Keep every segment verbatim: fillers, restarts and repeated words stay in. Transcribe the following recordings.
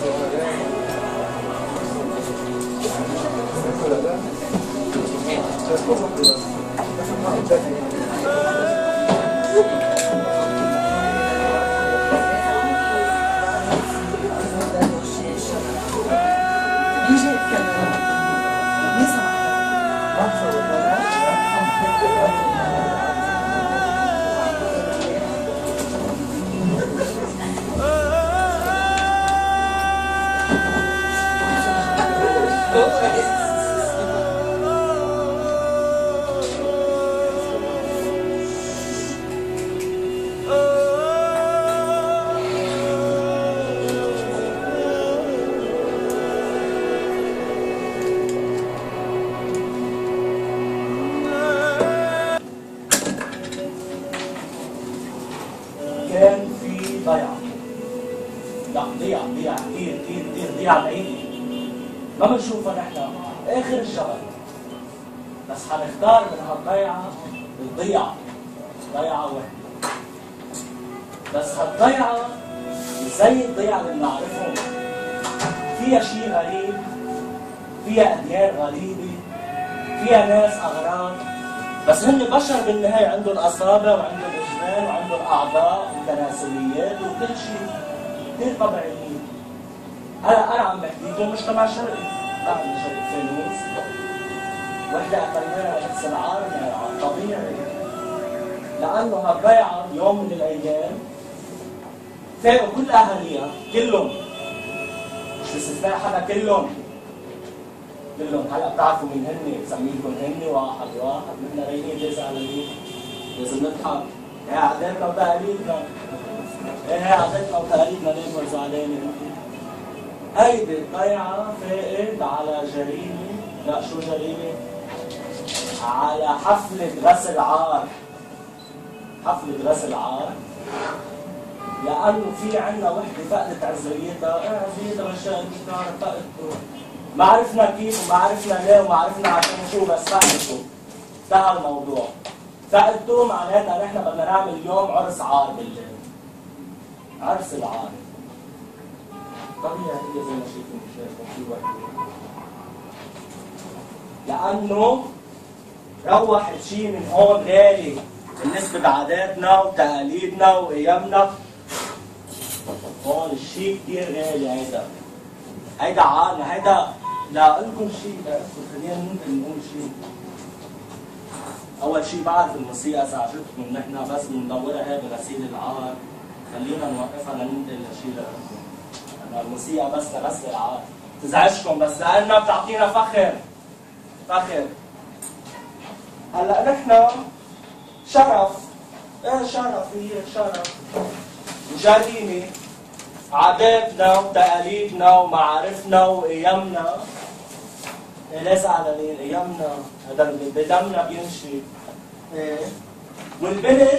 كان في ضيعة، لا ضيعة ضيعة كثير كثير كثير ضيعة بعيدة ما بنشوفها نحن آخر الجبل، بس حنختار من هالضيعة الضيعة ضيعة وحدة، بس هالضيعة زي الضيعة اللي بنعرفهم، فيها شيء غريب، فيها أديان غريبة، فيها ناس أغراب، بس هن بشر بالنهاية، عندهم أصابع وعندهم أجنان وعندهم أعضاء وتناسليات وكل شيء كثير طبيعيين. هلا أنا عم بحكي لكم مجتمع شرقي، بعد شرق فانوس، وحدة أقلنا نفس العالم يعني طبيعي، لأنه هالضيعة يوم من الأيام فاقوا كل أهاليها كلهم، مش باستثناء حدا، كلهم كلهم. هلا بتعرفوا مين هن، بسميكم هن واحد واحد، نحن رايقين ليه زعلانين؟ لازم نضحك، هي عاداتنا وتقاليدنا، هي عاداتنا وتقاليدنا، ليه ما زعلانين؟ هيدي الضيعة فاقت على جريمة، لا شو جريمة؟ على حفلة غسل عار، حفلة غسل عار، لأنه في عنا وحدة فقدت عزيتها، ايه عزيتها مشان مش بتعرف فقدته، ما عرفنا كيف وما عرفنا ليه وما عرفنا عشان شو، بس فقدته، انتهى الموضوع. فقدته معناتها نحن بدنا نعمل اليوم عرس عار بالليل، عرس العار. طبيعي هي زي ما شايفين شايفين في وحدة، لأنه روحت شيء من هون غالي بالنسبة لعاداتنا وتقاليدنا وقيمنا. هون الشيء كثير غالي، هيدا هيدا عالنا، هيدا لا لكم شيء، لا خلينا ممكن نقول شيء. أول شيء بعرف الموسيقى زعجتكم، نحن بس بندورها هيك بغسيل العار، خلينا نوقفها لننتقل لشيء لكم. الموسيقى بس لغسل العار تزعجكم، بس لأنها بتعطينا فخر فخر. هلا نحن شرف، ايه شرف، هي شرف وجريمة، عاداتنا وتقاليدنا ومعارفنا وقيمنا. ايه ليه زعلانين؟ قيمنا هذا اللي بدمنا بيمشي. ايه والبنت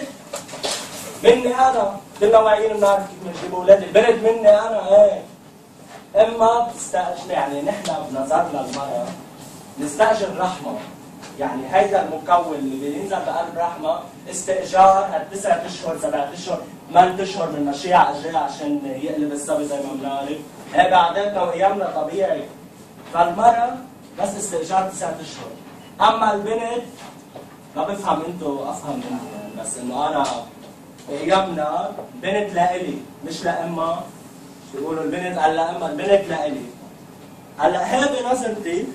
مني انا، كلنا واعيين بنعرف كيف بنجيب اولاد، البنت مني انا. ايه اما بتستأجر، يعني نحن بنظرنا المرأة نستأجر رحمة، يعني هيدا المكون اللي بينزل بقلب رحمة استئجار هالتسعة اشهر سبعة اشهر ثمان اشهر من مشيع اجريه عشان يقلب الصبي زي ما بنعرف، هيك عاداتنا وقيمنا طبيعي. فالمرأة بس استئجار تسعة اشهر، اما البنت ما بفهم انتو افهم منكم، بس انه انا قيمنا بنت لإلي مش لأمها، بيقولوا البنت قال لأمها، البنت لإلي. هلا هذه نظرتي،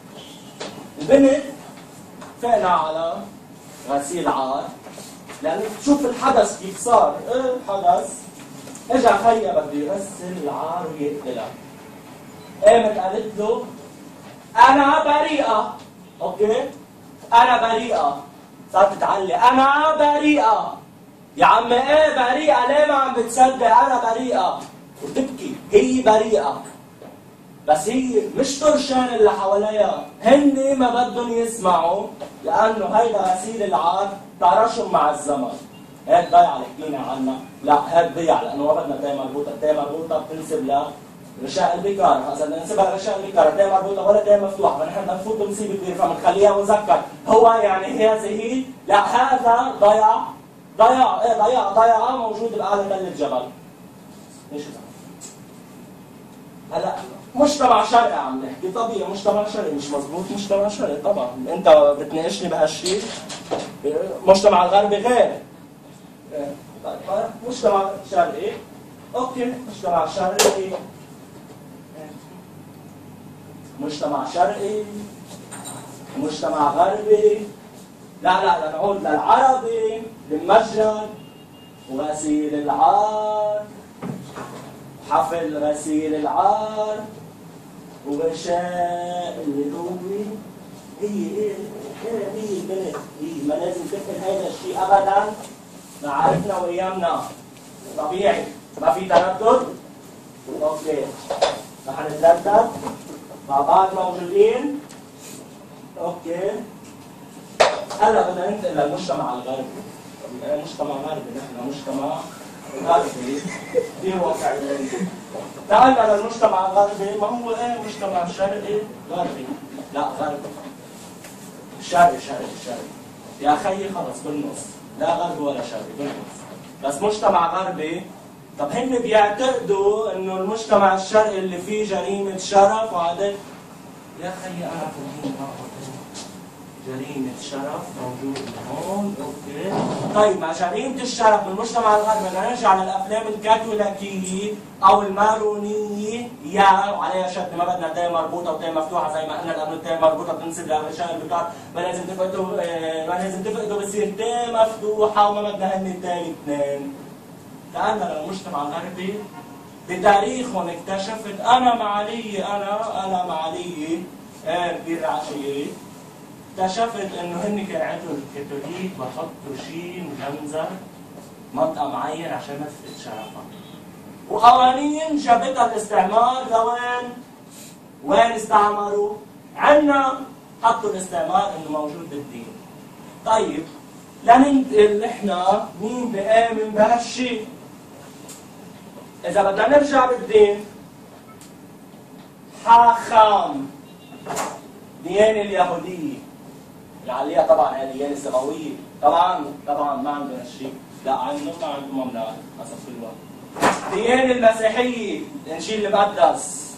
البنت فقنا على غسيل عار، لأنه شوف الحدث كيف صار، ايه الحدث؟ اجى خيا بده يغسل العار ويقتلها. قامت قالت له أنا بريئة، أوكي؟ أنا بريئة، صارت تعلي أنا بريئة. يا عمي ايه بريئة؟ ليه ما عم بتصدق؟ أنا بريئة، وتبكي، هي بريئة. بس هي مش طرشان اللي حواليها، هن ما بدهم يسمعوا، لأنه هيدا غسيل العار طرشهم مع الزمن. هيك ضيعة اللي حكينا عنها، لا هيك ضيعة لأنه ما بدنا تاي مربوطة، تاي مربوطة بتنسب لرشاء البكار، إذا بدنا ننسبها لرشاء البكار تاي مربوطة ولا تاي مفتوحة، فنحن بدنا نفوت بمصيبة كبيرة، فبنخليها مذكر. هو يعني هذه لا هذا ضيع ضيع ايه ضيع ضيعة موجود بأعلى تل الجبل. ليش هلا مجتمع شرقي عم نحكي، طبيعي مجتمع شرقي مش مضبوط، مجتمع شرقي طبعا، انت بتناقشني بهالشيء، مجتمع الغربي غير. طيب مجتمع شرقي، اوكي، مجتمع شرقي، مجتمع شرقي، مجتمع غربي، لا لا لنعود للعربي، المسجد وغسيل العار، حفل غسيل العار، وغشاء الهدوء. هي هي هي البنت، هي ما لازم تفهم هذا الشيء ابدا، معارفنا وايامنا طبيعي، ما في تردد. اوكي رح نتردد مع بعض موجودين. اوكي هلا بدنا ننتقل للمجتمع الغربي. مجتمع غربي، نحن مجتمع غربي كثير واقعي. تعالنا للمجتمع الغربي، ما هو ايه مجتمع شرقي غربي؟ لا غربي. شرقي شرقي شرقي. يا خيي خلص بالنص، لا غربي ولا شرقي بالنص. بس مجتمع غربي، طب هن بيعتقدوا انه المجتمع الشرقي اللي فيه جريمة شرف وعدد. يا خيي انا في الدين جريمة شرف موجود هون، اوكي. طيب مع جريمة الشرف بالمجتمع الغربي بدنا نرجع للافلام الكاثوليكية او المارونية، يا وعليها شد ما بدنا تاي مربوطة وتاي مفتوحة زي ما قلنا، لانه التاي مربوطة بتنسب للرجال البكار، ما لازم تفقدوا ما لازم تفقدوا بصير تاي مفتوحة وما بدنا هن التاي اثنين. تعالنا للمجتمع الغربي، بتاريخهم اكتشفت انا معلي انا انا معلي ايه كبير عشيري، اكتشفت انه هن كان عندهم الكاثوليك بحطوا شيء مجنزر منطقه معين عشان ما تفقد شرفها. وقوانين جابتها الاستعمار لوين؟ وين استعمروا؟ عنا حطوا الاستعمار انه موجود بالدين. طيب لننتقل نحن مين بآمن بهالشيء؟ إذا بدنا نرجع بالدين، حاخام ديانة اليهودية اللي عليها طبعا هي ديانة سماوية، طبعا طبعا ما عندهم هالشيء، لا عندهم ما عندهم ممنوع حسب كل وقت. ديانة المسيحية الإنجيل المقدس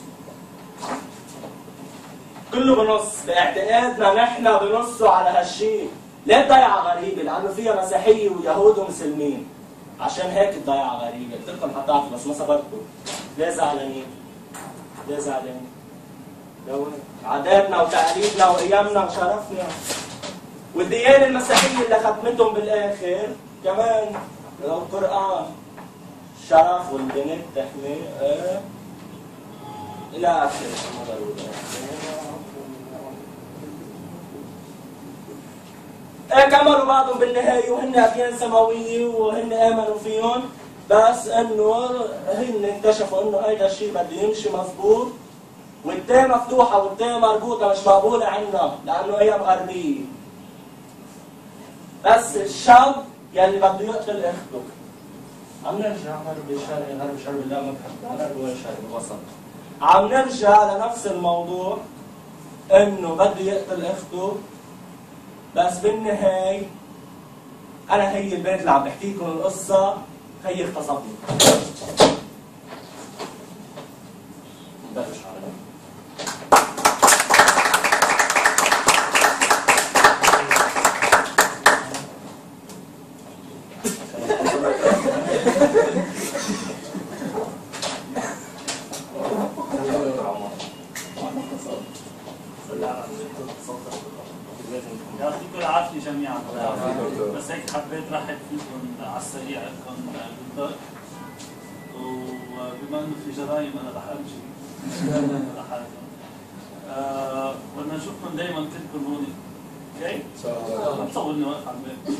كله بنص، باعتقادنا نحن بنصوا على هالشيء. ليه ضيعة غريبة؟ لأنه فيها مسيحية ويهود ومسلمين. عشان هيك الضيعة غريبة، قلت لكم حطعتوا بس ما صبرتوا. ليه زعلانين؟ ليه زعلانين؟ لو عاداتنا وتقاليدنا وأيامنا وشرفنا. والديانة المسيحية اللي ختمتهم بالآخر كمان القرآن، الشرف والبنت تحمي اه إلى آخره. ايه كملوا بعضهم بالنهايه وهن اديان سماويه وهن امنوا فيهم، بس انه هن اكتشفوا انه هيدا الشيء بده يمشي مضبوط، والتاء مفتوحه والتاء مربوطه مش مقبوله عنا لانه هي غربيه. بس الشاب يلي بده يقتل اخته. عم نرجع غربي شرقي غربي شرقي، لا ما بحب غربي ولا شرقي وسط. عم نرجع لنفس الموضوع انه بده يقتل اخته، بس بالنهاية أنا هي البنت اللي عم بحكي لكم القصة هي اغتصبني. نبلش على يعطيكم العافية جميعا. بس هيك حبيت رحب فيكم على السريع لكم بالضبط، وبما انه في جرايم انا رح امشي لحالكم. آه بدنا نشوفكم دائما كلكم هون، اوكي؟ ان شاء الله. ما تصورني واقف على البيت.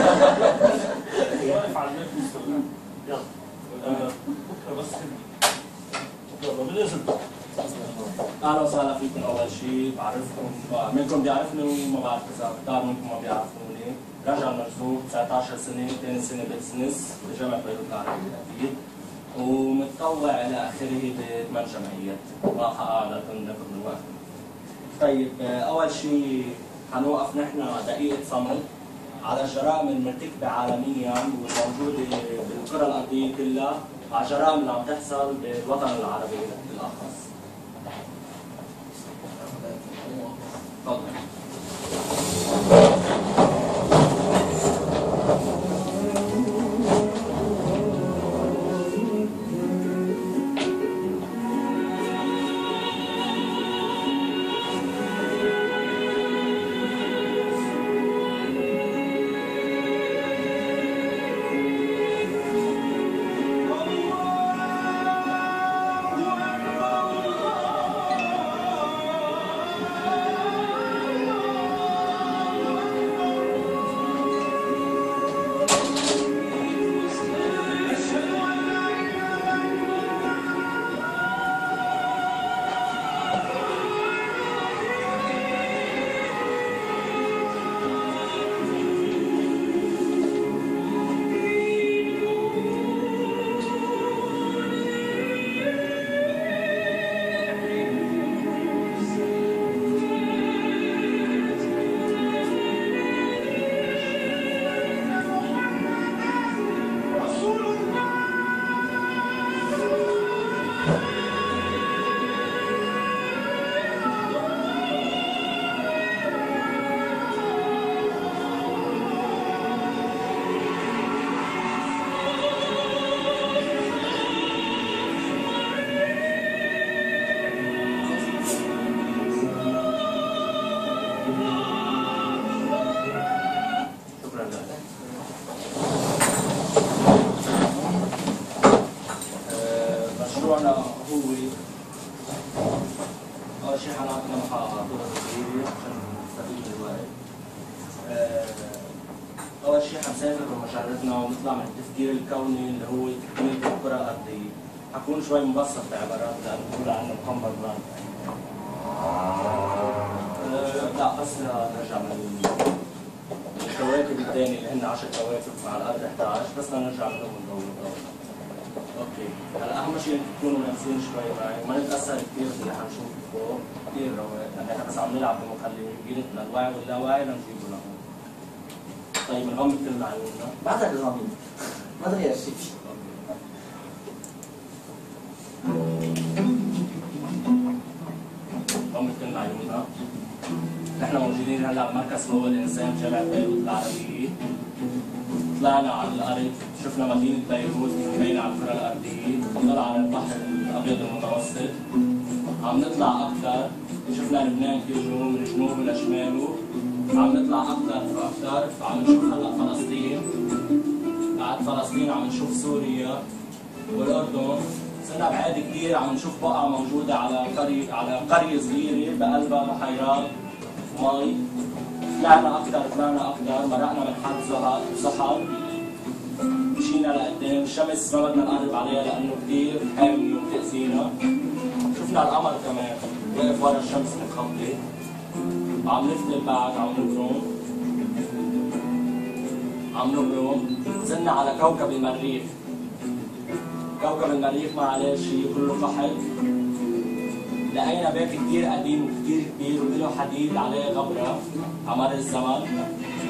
واقف على البيت مستقبل. يلا. آه بس يلا بالاذن. اهلا وسهلا فيكم. اول شيء بعرفكم، منكم بيعرفني وما بعرف اذا كثار منكم ما بيعرفوني. رجع المجذوب تسعة عشر سنه، ثاني سنه بزنس بجامعه بيروت العرب اليونيفرسيتي، ومتطوع الى اخره بثمان جمعيات، ما حققنا ناخذ من الوقت. طيب اول شيء حنوقف نحن دقيقه صمت على الجرائم المرتكبه عالميا والموجوده بالكره الارضيه كلها على الجرائم اللي عم تحصل بالوطن العربي بالاخص. تفضل. مشروعنا هو أول شيء حنعطينا محاضرة صغيرة عشان نستفيد من الوقت. أول شيء حنسافر بمشاريعنا ونطلع من التفكير الكوني اللي هو تكوين الكرة الأرضية. حكون شوي مبسط بعبارات لأنه بقول عنه محمد بران. لا بس نرجع من الكواكب الثانية اللي هن عشر كواكب مع الأرض إحدى عشر، بس نرجع منهم ونضوي ضوء. اوكي، هلا اهم شيء تكونوا نفسين شوي معي وما نتاثر كثير باللي حنشوفه فوق، كثير رواق، لان احنا بس عم نلعب بمخليتنا الوعي واللاوعي لنجيبه لهون. طيب نغمض كلنا عيوننا. ما عندك غميض، ما تغير شيء. نغمض كلنا عيوننا. نحن موجودين هلا بمركز هو الانسان جامعة بيروت العربية. طلعنا على الارض، شفنا مدينة بيروت مبينة على الكرة الأرضية، نطلع على البحر الأبيض المتوسط، عم نطلع أكثر، شفنا لبنان كله من جنوبه لشماله، عم نطلع أكثر فأكثر، فعم نشوف هلا فلسطين، بعد فلسطين عم نشوف سوريا والأردن، صرنا بعاد كثير عم نشوف بقعة موجودة على قرية على قرية صغيرة بقلبها بحيرات ومي. طلعنا أكثر طلعنا أكثر، مرقنا من حد زحل، مشينا لقدام، الشمس ما بدنا نقرب عليها لأنه كثير حامية وبتأذينا. شفنا القمر كمان واقف ورا الشمس متخبي. عم نفتل بعد عم نبرم. عم نبرم، نزلنا على كوكب المريخ. كوكب المريخ ما عليه شيء كله فحل. لقينا بيت كثير قديم وكثير كبير وله حديد عليه غبرة على مر الزمن.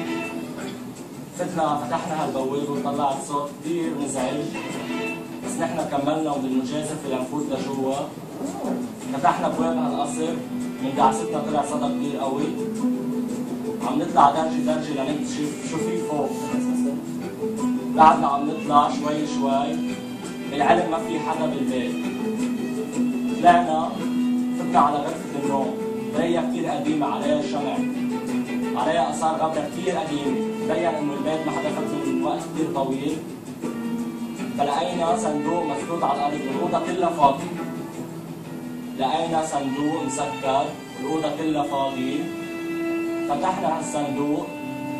فتنا فتحنا هالبوابة وطلعت صوت كثير مزعج، بس نحن كملنا وبالمجازفة لنفوت لجوا. فتحنا بواب هالقصر، من دعستنا طلع صدى كثير قوي. عم نطلع درجة درجة لنكتشف شو في فوق. بعدنا عم نطلع شوي شوي، بالعلم ما في حدا بالبيت. طلعنا فتنا على غرفة النوم، مراية كثير قديمة عليها شمع، عليها آثار غبرة كثير قديمة، بين انه البيت ما حدا فات من وقت كثير طويل. فلقينا صندوق مسدود على الارض والأوضة كلها فاضية. لقينا صندوق مسكر والأوضة كلها فاضية. فتحنا هالصندوق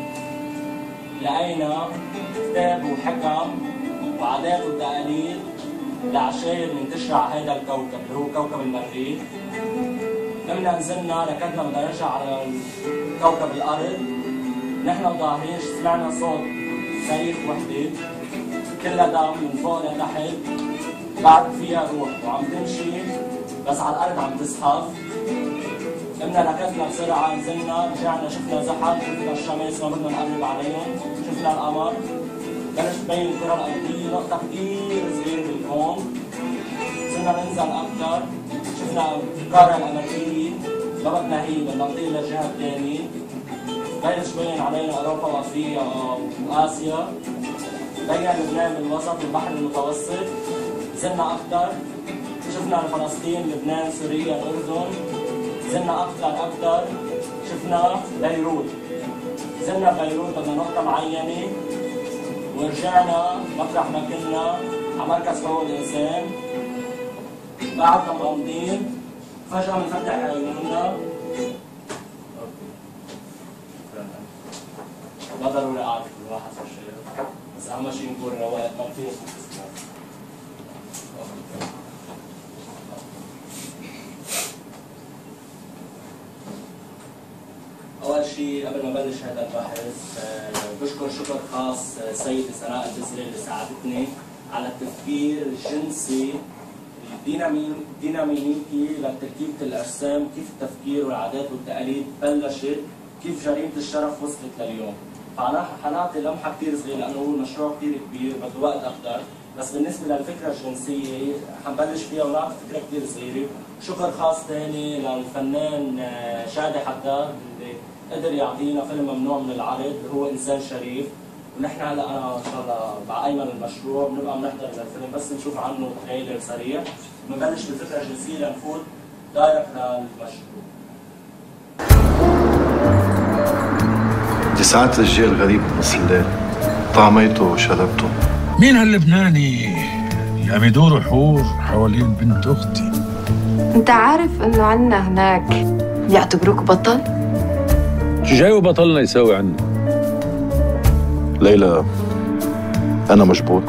لقينا كتاب وحكم وعادات وتقاليد لعشاير منتشرة على هذا الكوكب اللي هو كوكب المريخ. قمنا نزلنا ركضنا بدنا نرجع على كوكب الأرض. نحن وظاهرين سمعنا صوت صريخ وحدة كلها دم من فوق لتحت، بعد فيها روح وعم تمشي بس على الأرض عم تزحف. قمنا ركضنا بسرعة، نزلنا رجعنا شفنا زحل، شفنا الشمس ما بدنا نقرب عليهم، شفنا القمر، بلش تبين الكرة الأرضية نقطة كثير صغيرة بالكون، صرنا ننزل أكثر، شفنا القارة الأمريكية ما بدنا هي بدنا نطير للجهة الثانية، بلش بين علينا أوروبا وأفريقيا وآسيا، بين لبنان بالوسط والبحر المتوسط، نزلنا أكثر، شفنا فلسطين، لبنان، سوريا، الأردن، نزلنا أكثر أكثر، شفنا بيروت، نزلنا بيروت بدنا نقطة معينة، ورجعنا مطرح ما كنا على مركز حقوق الإنسان، بعدنا مغمضين، فجأة بنفتح عيوننا، ما ضروري أعرف كل واحد شو الشيء، بس أهم شيء نكون رواق ما فينا نفكس. أول شيء قبل ما بلش هذا البحث بشكر شكر خاص سيدة سناء البزري اللي ساعدتني على التفكير الجنسي الديناميكي لتركيبة الأجسام، كيف التفكير والعادات والتقاليد بلشت، كيف جريمة الشرف وصلت لليوم. فأنا حنعطي لمحة كثير صغيرة لأنه هو المشروع كثير كبير بده وقت أكثر، بس بالنسبة للفكرة الجنسية حنبلش فيها ونعطي فكرة كثير صغيرة. شكر خاص ثاني للفنان شادي حداد اللي قدر يعطينا فيلم ممنوع من العرض، هو إنسان شريف، ونحن هلا أنا إن شاء الله مع أيمن المشروع بنبقى بنحضر للفيلم بس نشوف عنه تريلر سريع، بنبلش بالفكرة الجنسية لنفوت دايركت للمشروع. تسعات رجال غريب بنص الليل، طعميته وشربته. مين هاللبناني اللي عم يدور حور حوالين بنت اختي؟ انت عارف انه عنا هناك بيعتبروك بطل؟ شو جاي بطلنا يساوي عنا؟ ليلى أنا مجبور.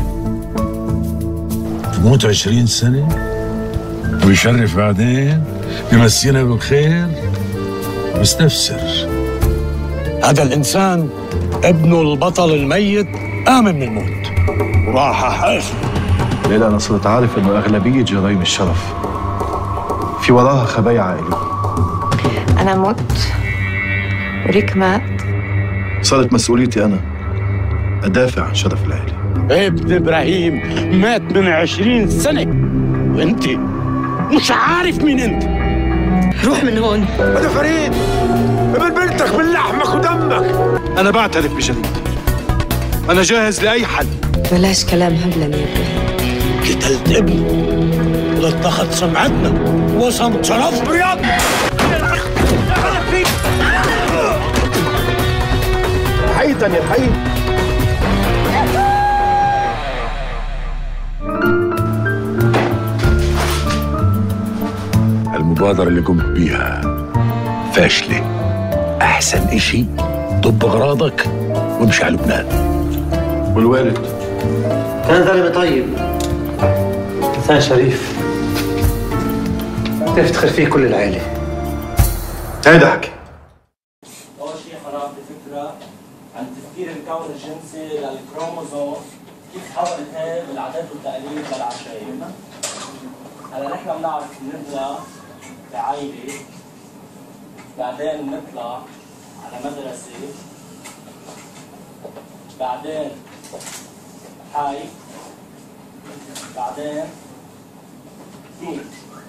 تموت عشرين سنة ويشرف بعدين بيمسينا بالخير، مستفسر. هذا الإنسان ابنه البطل الميت قام من الموت وراح حاسب. ليلى أنا صرت عارف إنه أغلبية جرائم الشرف في وراها خبايا عائلية. أنا مت وريك مات، صارت مسؤوليتي أنا أدافع عن شرف العائلة. ابن إبراهيم مات من عشرين سنة وأنت مش عارف مين أنت. روح من هون. أنا فريد ابن بنتك من لحمك ودمك. أنا بعترف بجريمتي، أنا جاهز لأي حل. بلاش كلام هبلا يا ابني. قتلت ابني واتخذ سمعتنا وصمت شرف برياضنا. حيدا يا حي. المبادرة اللي قمت بيها فاشلة. أحسن إشي ضب أغراضك وامشي على لبنان. والوالد كان زلمة طيب، إنسان شريف، تفتخر فيه كل العائلة. هيدا حكي. أول شيء حنعطي فكرة عن تفكير الكون الجنسي للكروموزوم، كيف تحولت هي بالعادات والتقاليد للعشائر. هلا نحن بنعرف نطلع بعائلة، بعدين نطلع على مدرسة، بعدين حي، بعدين دين.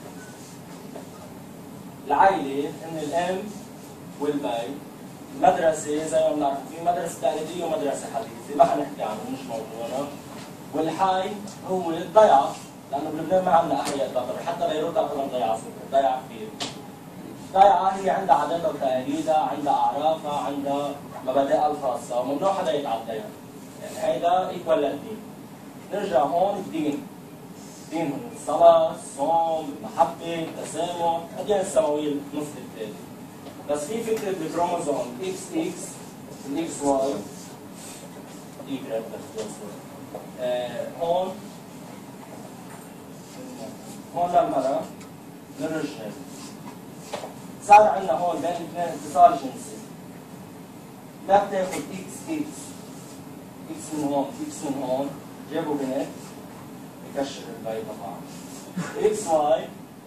العائلة هن الأم والبي، المدرسة زي ما بنعرف في مدرسة تقليدية ومدرسة حديثة ما حنحكي عنه مش موضوعنا، والحي هو الضيعة، لأنه بلبنان ما عندنا أحياء تعتبر، حتى بيروت تعتبر ضيعة صغيرة، ضيعة كبيرة. الضيعة هي عندها عاداتها وتقاليدها، عندها أعرافها، عندها مبادئها الخاصة، وممنوع حدا يتعداها. يعني هيدا إيكوال للدين. نرجع هون الدين. الدين من الصلاة، الصوم، المحبة، التسامح، الأديان السماوية النص الثالث. بس في فكرة الكروموزوم إكس إكس والإكس واي إيكرات بس آه هون هون للمرأة للرجال. صار عندنا هون بين الاثنين اتصال جنسي. لا بتاخذ إكس إكس إكس من هون إكس من هون، جابوا بنت بكشر البي طبعا. إكس واي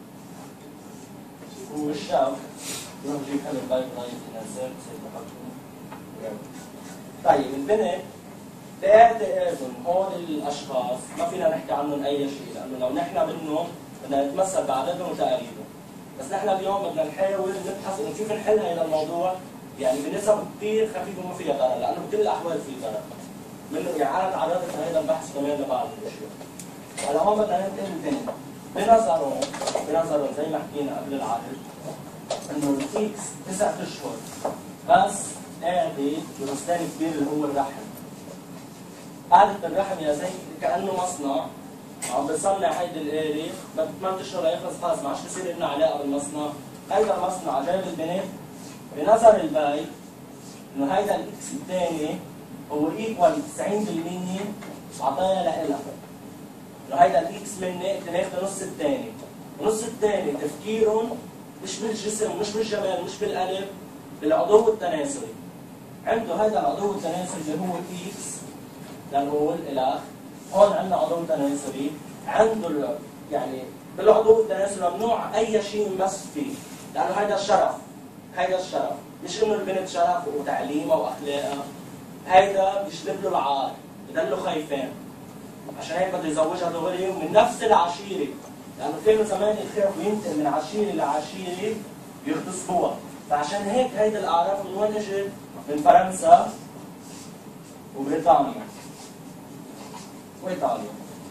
هو الشاب يروح يجيب حلو البي برايت الانسان بصير بحطه. طيب البنت باعتقادهم هول الاشخاص ما فينا نحكي عنهم اي شيء، لانه لو نحن منهم بدنا نتمثل بعددهم وتقاليدهم. بس نحن اليوم بدنا نحاول نبحث انه كيف نحل هذا الموضوع يعني بنسب كثير خفيفه وما فيها ضرر، لانه بكل الاحوال في ضرر. منه يعني انا تعرضت لهذا البحث كمان لبعض الاشياء. هلا هون بدنا ننتقل ثاني. بنظرهم بنظرهم زي ما حكينا قبل العقد انه الاكس تسع اشهر بس قاعده ببستان كبير اللي هو الرحم. قاعدة الرحم يا زي كأنه مصنع عم بصنع هيدي الآلة، بعد ثمان اشهر ليخلص خلص ما عادش بصير لنا علاقة بالمصنع. هيدا المصنع جايب البنت بنظر البي انه هيدا الاكس الثاني هو ايكوال تسعين بالمية عطايا لإلها. انه هيدا الاكس مني بدي ناخذ نص الثاني، ونص الثاني تفكيرهم مش بالجسم مش بالجمال مش بالقلب، بالعضو التناسلي. عنده هيدا العضو التناسلي اللي هو الاكس لانه هو الاله، هون عندنا عضو تناسلي، عنده يعني بالعضو التناسلي ممنوع اي شيء يمس فيه، لانه هيدا الشرف، هيدا الشرف، مش انه البنت شرف وتعليمها واخلاقها، هيدا بيجلب له العار، بضلوا خايفين. عشان هيك بده يزوجها دغري ومن نفس العشيره، لانه كانوا زمان يخافوا ينتقل من عشيره لعشيره يغتصبوها، فعشان هيك هيدي الاعراف من وين اجت؟ من فرنسا وبريطانيا وايطاليا.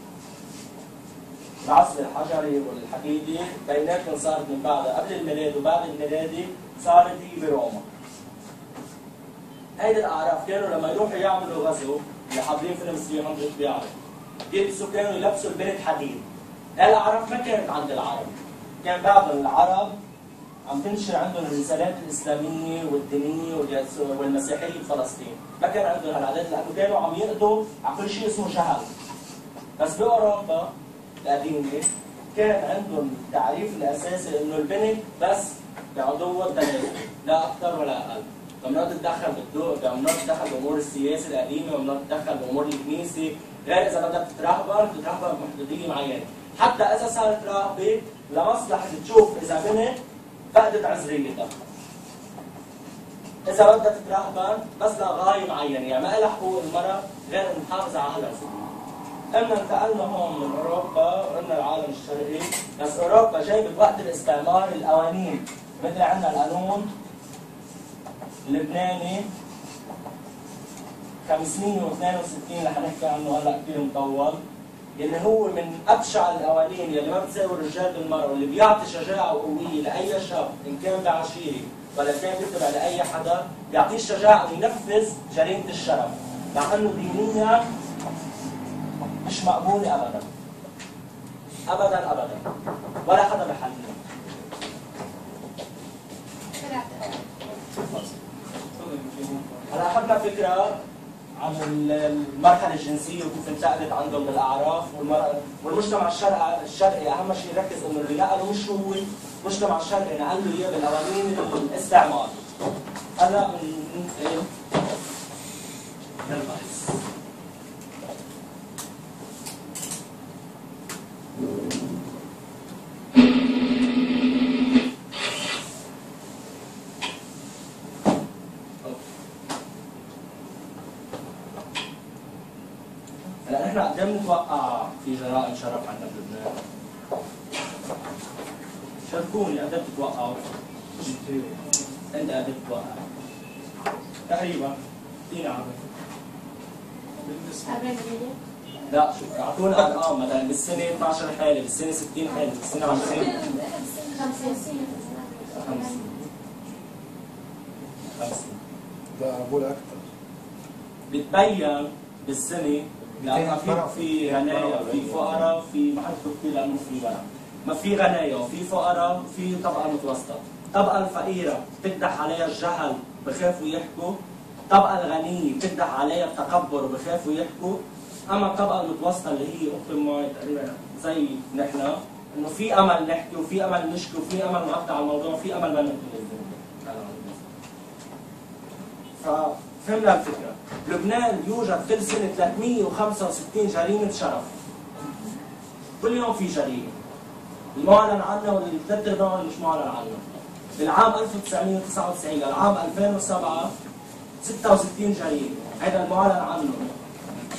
العصر الحجري والحديدي بيناتهم صارت من بعدها، قبل الميلاد وبعد الميلادي صارت هي بروما. هيدي الاعراف كانوا لما يروحوا يعملوا غزو، اللي حاضرين فيلم ثلاثمية بيعرف، يلبسوا كانوا يلبسوا البنت حديد. الاعراف ما كانت عند العرب، كان بعض العرب عم تنشر عندهم الرسالات الاسلاميه والدينيه والمسيحيه بفلسطين، ما كان عندهم هالعادات لانه كانوا عم يقضوا على كل شيء اسمه جهل. بس باوروبا القديمه كان عندهم التعريف الاساسي انه البنت بس بعضوها التناسلي، لا اكثر ولا اقل. ممنوع تتدخل بالدول، ممنوع تتدخل بامور السياسه القديمه، ممنوع تتدخل بامور الكنيسه، غير اذا بدك تترهبن تترهبن بحدوديه معينه. حتى اذا صارت راهبه لمصلحه تشوف اذا بنت فقدت عذريتها. إذا بدها تترهبن بس لغاية معينة، يعني ما لها حقوق المرأة غير المحافظة على نفسها. إحنا انتقلنا هون من أوروبا وقلنا العالم الشرقي، بس أوروبا جايبة بوقت الاستعمار القوانين، مثل عندنا القانون اللبناني خمسمية واثنين وستين اللي حنحكي عنه هلا كثير مطول، يلي هو من ابشع القوانين يلي ما بتساوي الرجال بالمرأة، واللي بيعطي شجاعة وقوية لأي شاب إن كان بعشيرة ولا كان بيتبع لأي حدا، بيعطيه الشجاعة إنه ينفذ جريمة الشرف، مع إنه دينيا مش مقبولة أبدا. أبدا أبدا. ولا حدا بحلها. هلا أخذنا فكرة عن المرحلة الجنسية وكيف انتقلت عندهم الاعراف والمجتمع الشرقي الشرقي اهم شيء يركز انه اللي نقله مش هو المجتمع الشرقي، نقل له اياه بالقوانين الاستعمار. هلا بننتقل للبحث. هلا نحن قد ايه بنتوقع في جرائم شرف عندنا بلبنان؟ شاركوني قد ايه بتتوقعوا؟ انت قد ايه بتتوقع؟ تقريبا اعطيني عدد. لا شوف اعطونا ارقام، مثلا بالسنه اثني عشر حاله، بالسنه ستين حاله، بالسنه عشرين خمسين خمسين لا بقول اكثر. بتبين بالسنه لأنه في في غنايا، في فقراء، في ما حنكتب فيه لأنه في بلد. ما في غنايا وفي فقراء وفي طبقة متوسطة. الطبقة الفقيرة بتقدح عليها الجهل بخافوا يحكوا، الطبقة الغنية بتقدح عليها التكبر وبخافوا يحكوا، أما الطبقة المتوسطة اللي هي أخت معي تقريبا زي نحن، إنه في أمل نحكي وفي أمل نشكي وفي أمل نقطع على الموضوع وفي أمل ما نقتل. ففهمنا الفكرة. بلبنان يوجد كل سنة ثلاثمية وخمسة وستين جريمة شرف. كل يوم في جريمة. المعلن عنها والثلاث ارباع مش معلن عنها. بالعام ألف وتسعمية وتسعة وتسعين للعام ألفين وسبعة ستة وستين جريمة، هذا المعلن عنه.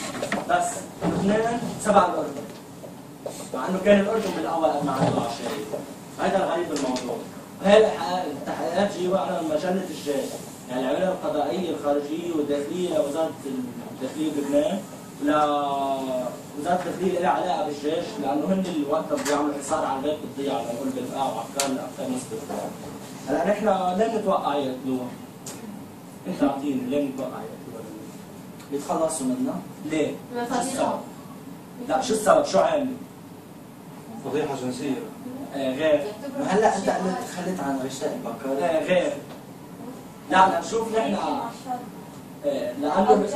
بس لبنان سبع الاردن، مع انه كان الاردن بالاول قبل ما عنده عشائر. هذا الغريب بالموضوع. هاي التحقيقات جيبوها على مجله الجيش، يعني العمليه القضائيه الخارجيه والداخليه لوزاره الداخليه بلبنان، لوزاره الداخليه لها علاقه بالجيش، لانه هن اللي وقتها بيعملوا حصار على البيت بالضيعه لنقول بالبقاع وعكار لاكثر نسبه. هلا نحن ليه نتوقع يقتلوها؟ انت اعطيني ليه نتوقع يقتلوها؟ بيتخلصوا منها؟ ليه؟ شو السبب؟ لا شو السبب؟ شو عامل؟ فضيحه جنسيه. آه غير. هلا انت قلت تخليت عن غشاء البكار. آه غير. لا لا شوف نحن آه لانه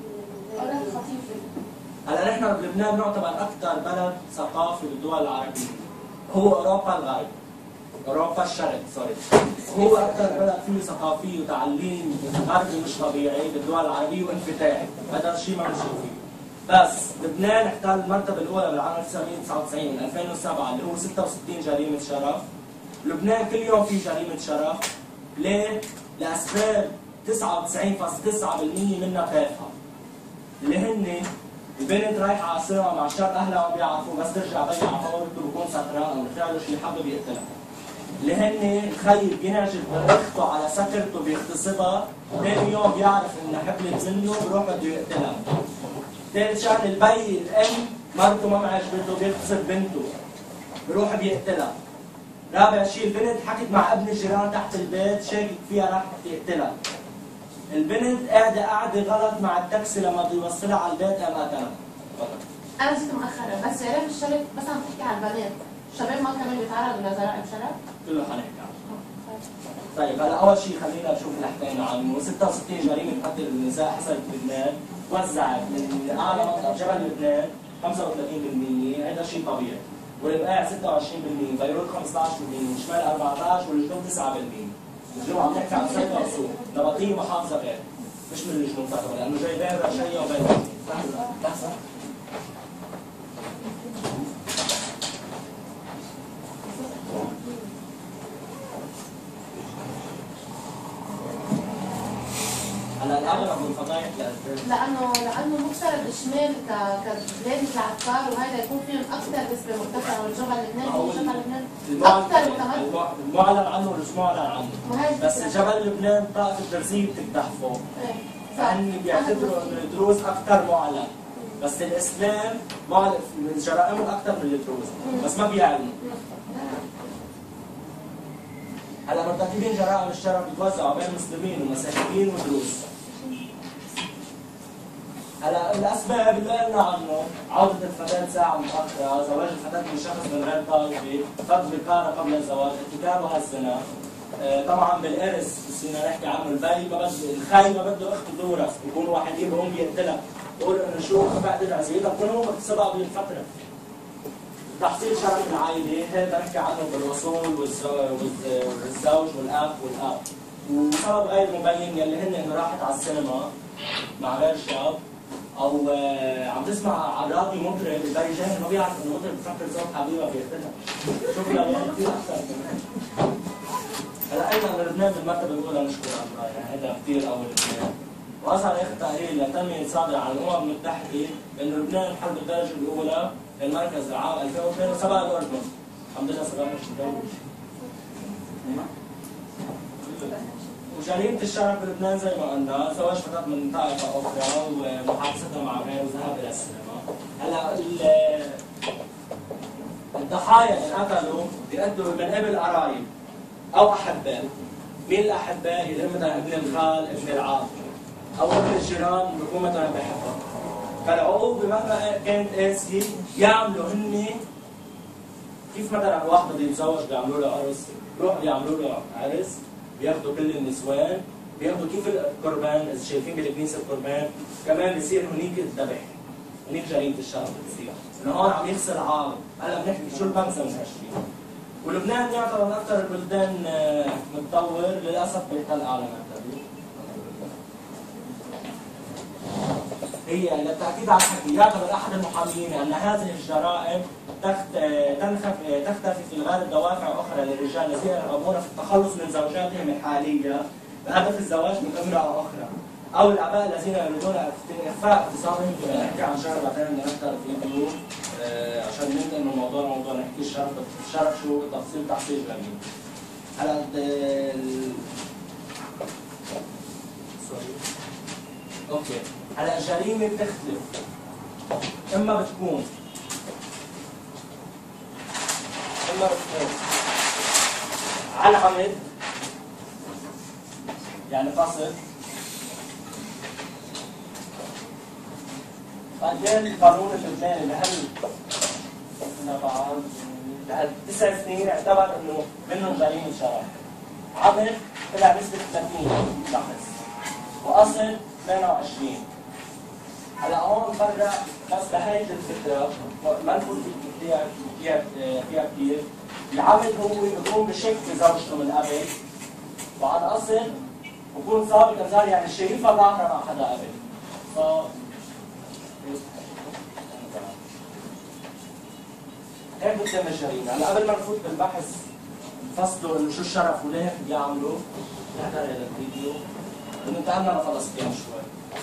هلا نحن بلبنان نعتبر اكثر بلد ثقافي بالدول العربيه. هو اوروبا الغرب. اوروبا الشرق سوري. هو اكثر بلد فيه ثقافي وتعليم غربي مش طبيعي بالدول العربيه وانفتاحي، هذا الشيء ما بنشوف فيه. بس لبنان احتل المرتبه الاولى بالعام ألف وتسعمية وتسعة وتسعين من ألفين وسبعة اللي هو ستة وستين جريمه شرف. لبنان كل يوم في جريمه شرف. ليه؟ لاسباب تسعة وتسعين فاصلة تسعة بالمية منها تافهه. اللي هن البنت رايحه على السينما مع شاب اهلها ما بيعرفوا، بس ترجع بيع على فورته بكون سكران او بتعمل شيء حابب يقتلها. اللي هن الخيل بينعجب باخته على سكرته بيغتصبها، ثاني يوم بيعرف انها حبلت منه بروح بده يقتلها. ثالث شان البي الام مرته ما معجبته بيغتصب بنته بروح بيقتلها. رابع شيء البنت حكت مع ابن الجيران تحت البيت شاكك فيها راح يقتلها. البنت قاعده قاعده غلط مع التاكسي لما بده يوصلها على البيت قام قتلها. انا جيت مؤخرا بس عرف الشرف بس عم تحكي على البنات، الشباب ما كمان بيتعرضوا لجرائم شرف؟ كله حنحكي عنه. طيب هلا اول شيء خلينا نشوف اللي حكينا عنه، ستة وستين جريمه قتل النساء حصلت بلبنان، توزعت من اعلى منطقه جبل لبنان خمسة وثلاثين بالمية، هذا شيء طبيعي. والبقاع ستة وعشرين بالمية، بيروت خمسة عشر بالمية، شمال أربعة عشر والجنوب تسعة بالمية. الجنوب عم نحكي عن ستة وسوق، نبطيه محافظه غير. مش من الجنوب طبعا لانه جاي بين رشيه وبين لحظه. هلا الاغلب من فضايح لاسباب لانه لانه مفترض الشمال ك كبلاد مثل عكار وهذا يكون فيهم اكثر نسبه مرتفعه والجبل لبنان هو جبل لبنان اكثر متمدن. المعلن عنه والمش معلن عنه. بس جبل لبنان طاقه الدرزيه بتكدح فوق. فهن بيعتبروا انه الدروز اكثر معلن. بس الاسلام معلن من جرائمه اكثر من الدروز، بس ما بيعلنوا. هلا مرتكبين جرائم الشرف بيتوزعوا بين مسلمين ومسيحيين ودروز. هلا الاسباب اللي قلنا عنه عودة الفتاة ساعة متأخرة، زواج الفتاة من شخص من غير طالبة، فقد بكارة قبل الزواج، ارتكابها الزنا. آه طبعا بالارث فينا نحكي عنه، البي ما بده الخاي ما بده اخته تورث، بيكونوا وحيدين بقوم بيقتلها، بقول انه شو خفاء تدعي سيدها، بكون هو مكتسبها قبل الفترة. تحصيل شرف العائلة هذا نحكي عنه بالوصول والزوج والاب والاب. وسبب غير مبين يلي هن انه راحت على السينما مع غير شاب او عم تسمع على الراديو مطرب البي جاهل ما بيعرف انه مطرب بفكر صوت حبيبها بيقتلها. شوف لو يعني كثير اكثر كمان. هلا ايضا لبنان بالمرتبه الاولى نشكر الله، يعني هذا كثير اول لبنان. واظهر اخر تقرير لتنميه صادر عن الامم المتحده انه لبنان حل بالدرجه الاولى المركز العام ألفين واثنين وسبعة الاردن. الحمد لله سبعة مش مدوش. وجريمة الشرف بلبنان زي ما قلنا، زواج فتاة من طائفة أخرى ومحادثتها مع غير وذهاب إلى السينما. هلا الضحايا اللي انقتلوا بيأدوا من قبل قرايب أو أحباء. مين الأحباء؟ اللي مثلا ابن الخال، ابن العم، أو ابن الجيران بيكون مثلا بيحبها. فالعقوبة مهما كانت قاسية يعملوا هن كيف مثلا واحد بده يتزوج بيعملوا له عرس، بيروحوا بيعملوا له عرس، بياخذوا كل النسوان، بياخذوا كيف القربان، إذا شايفين بالكنيسة القربان، كمان بيصير هنيك الذبح، هنيك جريمة الشرف بتصير، إنه هون عم يغسل عار، هلا بنحكي شو البنسة من هالشيء. ولبنان يعتبر من أكثر البلدان متطور، للأسف بيحتل أعلى مرتبة. هي للتأكيد على الحكي يعتبر أحد المحامين أن هذه الجرائم تختفي في الغالب دوافع أخرى للرجال الذين يرغبون في التخلص من زوجاتهم الحالية بهدف الزواج من امرأة أخرى. او الاباء الذين يريدون اخفاء اختصاصهم. بدنا نحكي عن شرف بعدين بدنا نختار فيديو آه عشان ننتقل من موضوع لموضوع نحكي الشرف. الشرف شو تفصيل تحصيل جميل. هلا سوري اوكي هلا الجريمه بتختلف، اما بتكون اما بتكون على عمد يعني قصد. بعدين القانون اللبناني لهال لهال تسع سنين اعتبر انه منهم جريمه شرف. عمد طلع نسبه ثلاثين شخص واصل ثمانية وعشرين. هلا هون نفرق بس بهيدي الفكره ما نفوت فيها فيها فيها كثير. العمد هو يكون بشك زوجته من قبل وعن اصل ويكون سابق انذار يعني شايفها ظاهره مع حدا قبل. ف هيك بتتم الجريمه. هلا قبل ما نفوت بالبحث نفصلوا انه شو الشرف وليه هيك بيعملوا، نحضر هذا الفيديو لانه انتهينا لفلسطين شوي.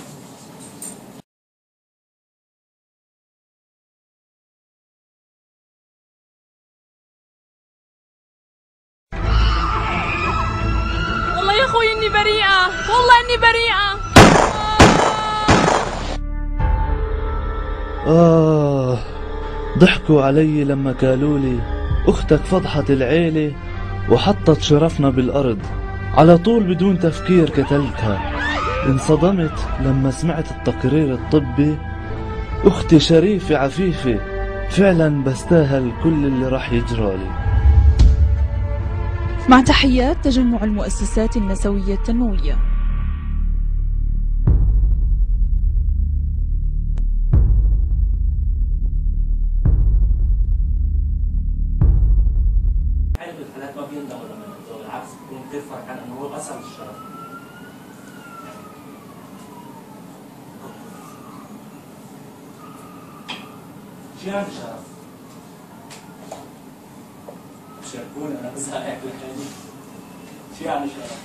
والله يا اخوي اني بريئة، والله اني بريئة. آه ضحكوا علي لما قالوا لي أختك فضحت العيلة وحطت شرفنا بالأرض. على طول بدون تفكير قتلتها. انصدمت لما سمعت التقرير الطبي. أختي شريفة عفيفة، فعلا بستاهل كل اللي راح يجرى لي. مع تحيات تجمع المؤسسات النسوية التنموية. حلو الحالات ما بيندموا لما ينزلوا، بالعكس بيكون كثير فرحان انه هو غسل الشرف. شو يعني شرف؟ شاركونا انا بزهق لحالي. شو يعني شرف؟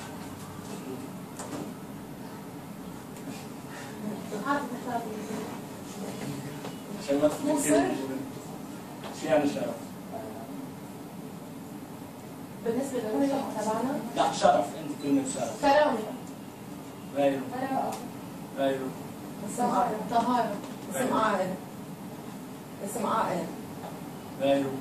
عشان ما تفكر شو يعني شرف؟ بالنسبة للمجتمع تبعنا؟ لا شرف، انت كلمة شرف. كرامة. غيره. براءة. غيره. اسم عائل. طهارة. اسم عائل. اسم عائل. غيره.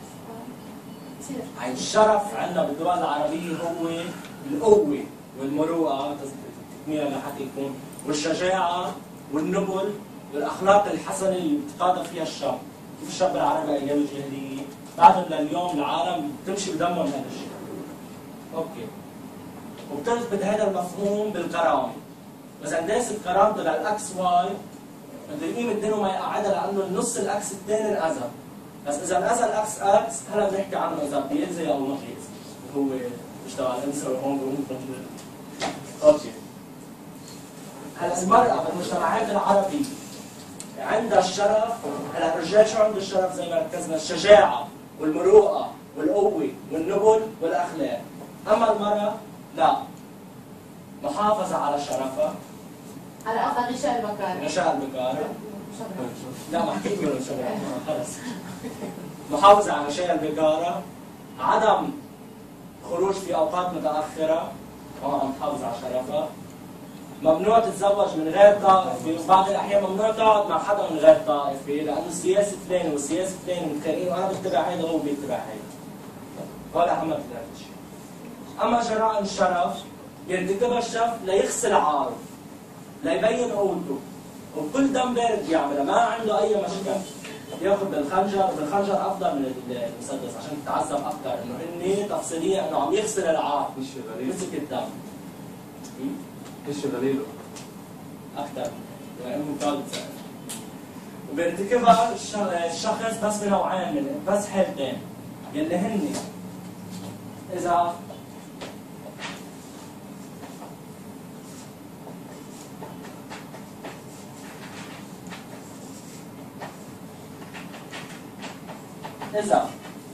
يعني الشرف عندنا بالدول العربية هو القوة والمروءة تكميلا لحتى يكون، والشجاعة والنبل والأخلاق الحسنة اللي بتقاضى فيها الشاب. كيف الشاب العربي أيام الجاهلية بعدهم لليوم العالم بتمشي بدمهم هذا الشيء. أوكي. وبتثبت هذا المفهوم بالكرامة. بس عند داس الكرامة للأكس واي بده يقيم الدين وما يقعدها لأنه النص الأكس الثاني انأذى. بس إذا انأذى الأكس أكس هلا بنحكي عنه إذا بيأذي أو ما بيأذي. هو مش تبع الأنثى وهون أوكي. هلا المرأة بالمجتمعات العربية عندها الشرف. هلا الرجال شو عنده الشرف زي ما ركزنا؟ الشجاعة والمروءة والقوة والنبل والأخلاق. أما المرأة لا، محافظة على شرفها. على قصد غشاء البكارة. غشاء البكارة. لا ما حكيت له شباب خلص. محافظة على غشاء البكارة، عدم خروج في أوقات متأخرة، طبعا محافظة على شرفها. ممنوع تتزوج من غير طائفة، وبعض الأحيان ممنوع تقعد مع حدا من غير طائفة، لأنه السياسة فلان والسياسة فلان متخانقين وأنا بتبع هيدا وهو بيتبع هيدا. ولا عمل ثلاث شيء. أما جرائم الشرف يرتكبها الشاب ليغسل عاره، ليبين قوته، وبكل دم بارد بيعملها، ما عنده أي مشكلة. ياخذ بالخنجر، وبالخنجر أفضل من المسدس عشان تتعذب أكثر، إنه هن تفصيلية إنه عم يغسل العار. مسك الدم. ايش غليله؟ أكثر. يعني وبيرتكبها الشخص بس بنوعين من بس حالتين، يلي هن إذا إذا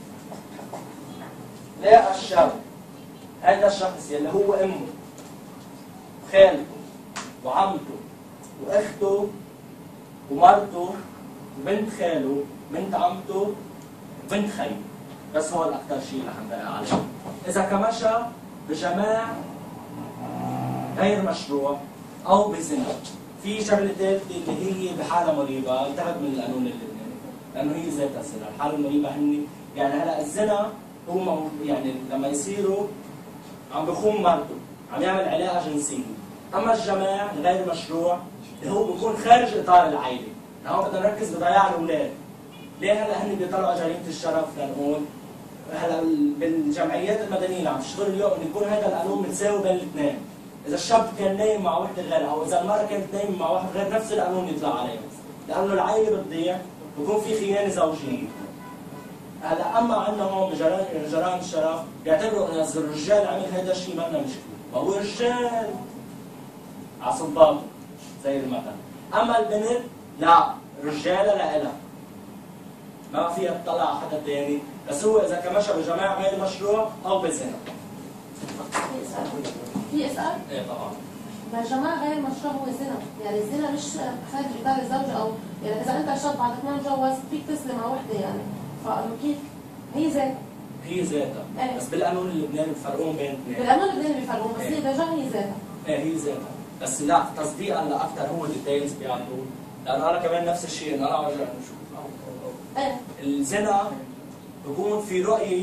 لاقى الشاب هذا الشخص يلي هو أمه، خالته، وعمته واخته ومرته وبنت خاله بنت عمته وبنت خيه. بس هو الاكثر شيء رح نبقى عليه. اذا كمشى بجماع غير مشروع او بزنا. في شغله ثالثه اللي هي بحاله مريبه انتهت من القانون اللبناني لانه هي ذاتها زنا. الحاله المريبه هن يعني هلا الزنا هو يعني لما يصيروا عم بخون مرته عم يعمل علاقه جنسيه. اما الجماع غير مشروع اللي هو بيكون خارج اطار العائله. هون بدنا نركز بضياع الاولاد. ليه هلا هن بيطلعوا جريمه الشرف لنقول هلا بالجمعيات المدنيه اللي عم تشتغل اليوم انه يكون هذا القانون متساوي بين الاثنين. اذا الشاب كان نايم مع وحده غيرها او اذا المراه كانت نايمه مع واحد غير نفس القانون يطلع عليها. لانه العائله بتضيع بكون في خيانه زوجيه. هلا اما عندنا هون بجرائم الشرف بيعتبروا انه اذا الرجال عمل هذا الشيء ما لنا مشكله، هو رجال على سلطاته زي المثل. اما البنت لا رجاله لها ما فيها تطلع على حدا ثاني، بس هو اذا كمشى بجماعه غير مشروع او بزنا. في اسال؟ ايه طبعا. ما جماعة غير مشروع هو زنا، يعني الزنا مش خارج اطار الزوجة او يعني اذا انت شاب بعدك ما متجوز فيك تسلم مع وحده يعني، فانه كيف؟ هي ذاتها. هي ذاتها، ايه. بس بالقانون اللبناني بفرقون بين اثنين. بالقانون اللبناني بفرقون بس ايه. هي دجا هي ذاتها. ايه هي ذاتها، بس لا تصديقا لاكثر هو الديتيلز بيعطوا، لانه انا كمان نفس الشيء انه انا عم برجع نشوف. ايه. الزنا بكون في رؤية